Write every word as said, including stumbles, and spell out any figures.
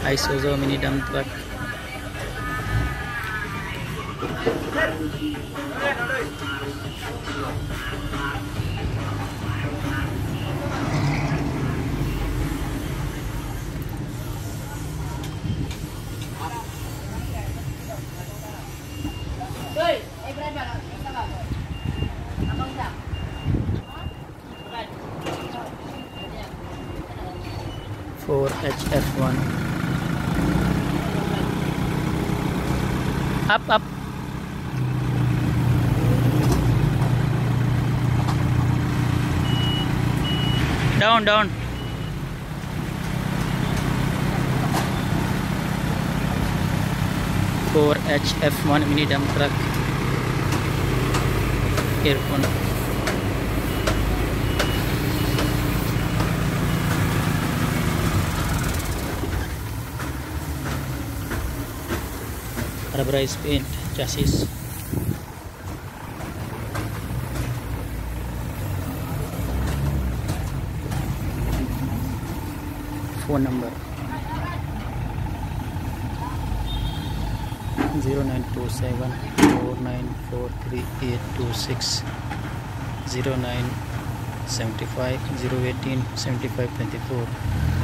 Isuzu mini dump truck. four H F one. Up, up. Down, down. four H F one mini dump truck. Earphone. Rubberized paint chassis. Phone number zero nine two seven four nine four three eight two six, zero nine seven five zero one eight seven five two four.